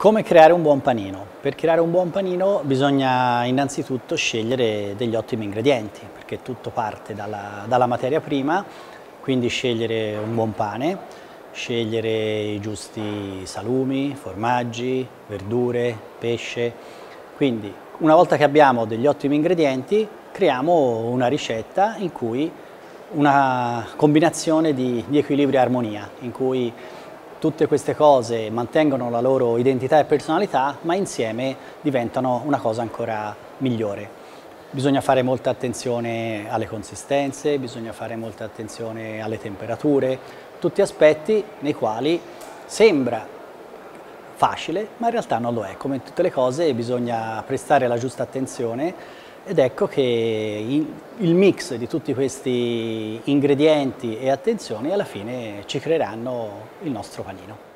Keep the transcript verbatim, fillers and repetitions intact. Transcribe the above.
Come creare un buon panino? Per creare un buon panino bisogna innanzitutto scegliere degli ottimi ingredienti, perché tutto parte dalla, dalla materia prima, quindi scegliere un buon pane, scegliere i giusti salumi, formaggi, verdure, pesce. Quindi una volta che abbiamo degli ottimi ingredienti, creiamo una ricetta in cui una combinazione di, di equilibrio e armonia, in cui tutte queste cose mantengono la loro identità e personalità, ma insieme diventano una cosa ancora migliore. Bisogna fare molta attenzione alle consistenze, bisogna fare molta attenzione alle temperature, tutti aspetti nei quali sembra facile, ma in realtà non lo è. Come in tutte le cose bisogna prestare la giusta attenzione ed ecco che il mix di tutti questi ingredienti e attenzioni alla fine ci creeranno il nostro panino.